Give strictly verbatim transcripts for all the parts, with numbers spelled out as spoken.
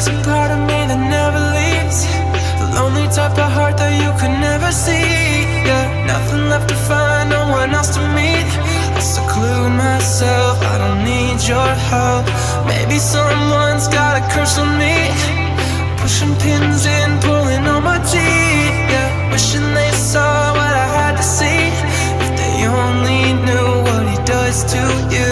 there's a part of me that never leaves, the lonely type of heart that you could never see. Yeah, nothing left to find, no one else to meet. I seclude myself, I don't need your help. Maybe someone's got a curse on me, pushing pins in, pulling on my teeth. Yeah, wishing they saw what I had to see. If they only knew what he does to you.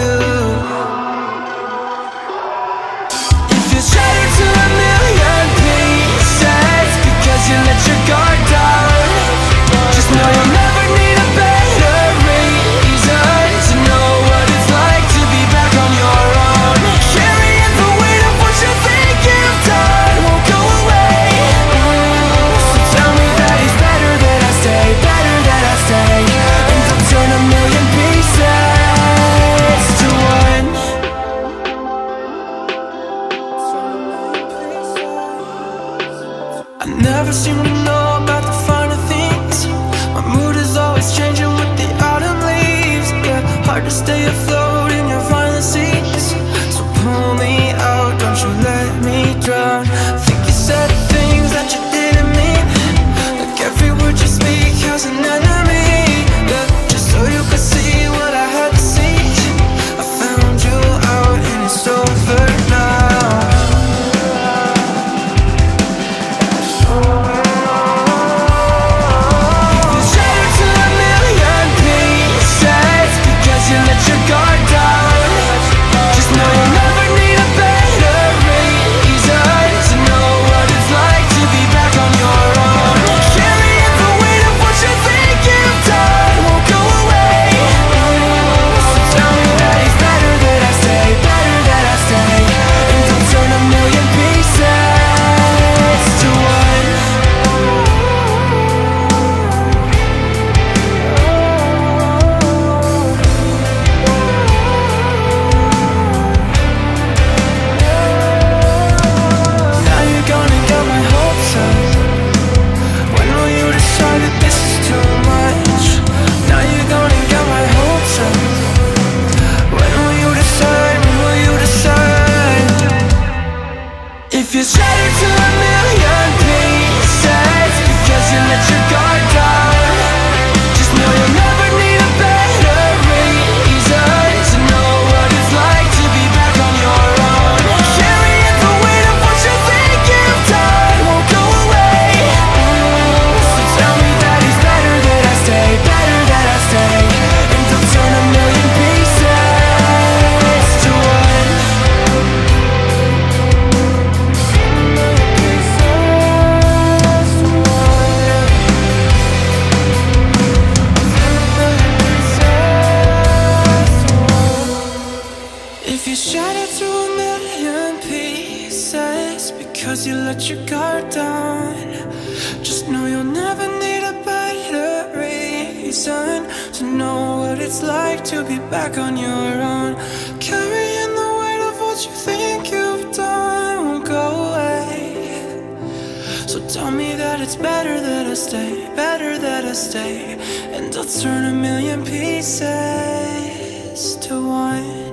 If you're shattered to a million pieces because you let your guard down, just know you'll never need a better reason to know what it's like to be back on your own. Carrying the weight of what you think you've done won't go away. So tell me that it's better that I stay, better that I stay, and don't turn a million pieces to one. I never seem to know about the finer things. My mood is always changing with the autumn leaves. Yeah, hard to stay afloat in your violent seas. So pull me out, don't you let me drown. Think you said things that you didn't mean, like every word you speak has an enemy. Yeah, just so you could see what I had to see. I found you out and it's over now. If you're shattered to a million pieces because you let your guard down, just know you'll never need a better reason to know what it's like to be back on your own. Carrying the weight of what you think you've done won't go away. So tell me that it's better that I stay, better that I stay, and don't turn a million pieces to one. If you shattered to a million pieces because you let your guard down, just know you'll never need a better reason to know what it's like to be back on your own. Carrying the weight of what you think you've done won't go away. So tell me that it's better that I stay, better that I stay, and I'll turn a million pieces to one.